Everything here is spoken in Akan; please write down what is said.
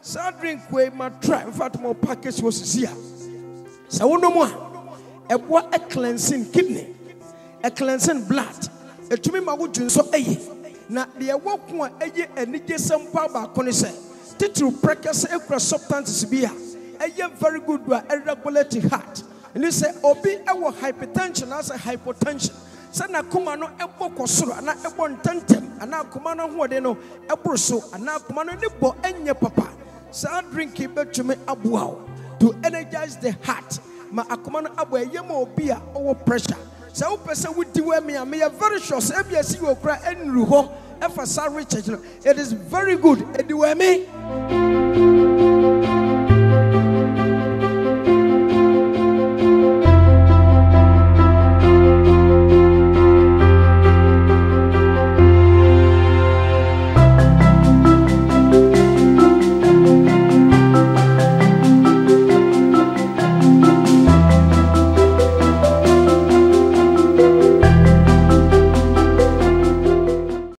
So drink we ma try. In fact, more package was here. So no more. A cleansing kidney, a cleansing blood. A to me, my wood so na the walk one and it gets some power connoisseur. Title Prekese extra substances be a very good irregularity heart. And they say, Obi, our hypertension as a hypotension. Sana kumano ebo kosoro na ebo ntentem ana kumano hoode no ebroso ana kumano ne bo enye papa sa drink betumi aboa to energize the heart ma akumano abo yema obi a owo pressure sa wo pese wudi we me very sure say bia si wo kra enru ho efa sa research no it is very good ediwe me